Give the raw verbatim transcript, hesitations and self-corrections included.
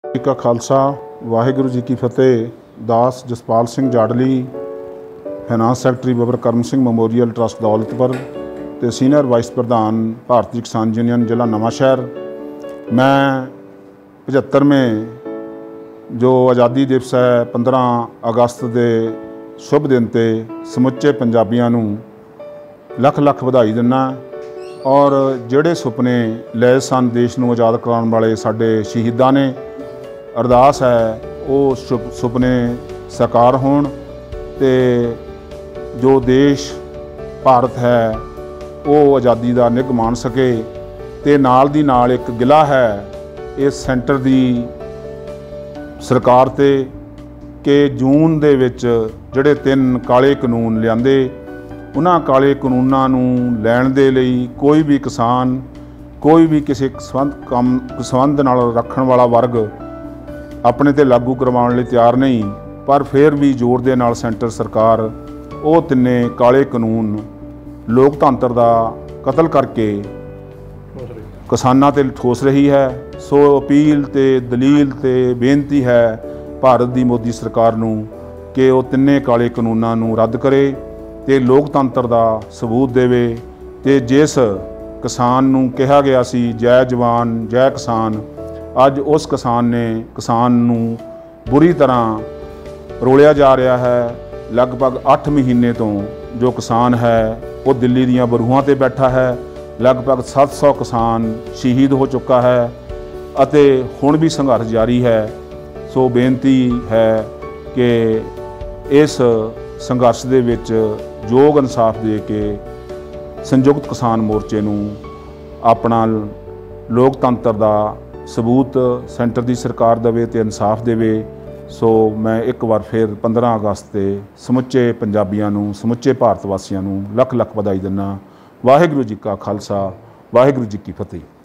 जी का खालसा वाहिगुरू जी की फतेह। दास Jaspal Singh Jadli, finance secretary Baba Karam Singh मैमोरीअल trust Daulatpur ते सीनियर वाइस प्रधान भारतीय किसान यूनियन जिला नवांशहर। मैं पचहत्तरवें जो आज़ादी दिवस है पंद्रह अगस्त के शुभ दिन ते समुचे पंजाबियों नूं लख लख बधाई दिना और ਜਿਹੜੇ सुपने लए सन देश नूं आज़ाद कराउण वाले साडे शहीदां ने, अरदास है वो सुपने साकार होण ते जो देश भारत है वो आज़ादी का निग मान सके। ते नाल दी नाल एक गिला है इस सेंटर दी सरकार ते कि जून दे विच जिहड़े तीन काले कानून लिआंदे उन्हां काले कानूनां नूं लैण दे लई कोई भी किसान, कोई भी किसी संबंध कम संबंध नाल रखण वाला वर्ग अपने ते लागू करवाउण लई तैयार नहीं। पर फिर भी जोर दे नाल सेंटर सरकार वो तिन्ने काले कानून लोकतंत्र दा कतल करके किसानां ते ठोस रही है। सो अपील ते दलील ते बेनती है भारत दी मोदी सरकार नूं कि वो तिन्ने काले कानूनां नूं रद्द करे ते लोकतंत्र दा सबूत देवे। ते जिस किसान नूं कहा गया सी जय जवान जय किसान, अज उस किसान ने किसान नूं बुरी तरह रोलिया जा रहा है। लगभग अठ महीने तो जो किसान है वो दिल्ली दीयां बरूहां ते बैठा है। लगभग सत्त सौ किसान शहीद हो चुका है अते हुण भी संघर्ष जारी है। सो बेनती है कि इस संघर्ष दे विच योग इंसाफ दे के संयुक्त किसान मोर्चे नूं अपना लोकतंत्र दा सबूत सेंटर दी सरकार देवे ते इंसाफ देवे। सो मैं एक बार फिर पंद्रह अगस्त ते समुचे पंजाबियों नूं, समुचे भारत वासियों नूं लख लख बधाई दिना। वाहिगुरू जी का खालसा, वाहिगुरू जी की फतेह।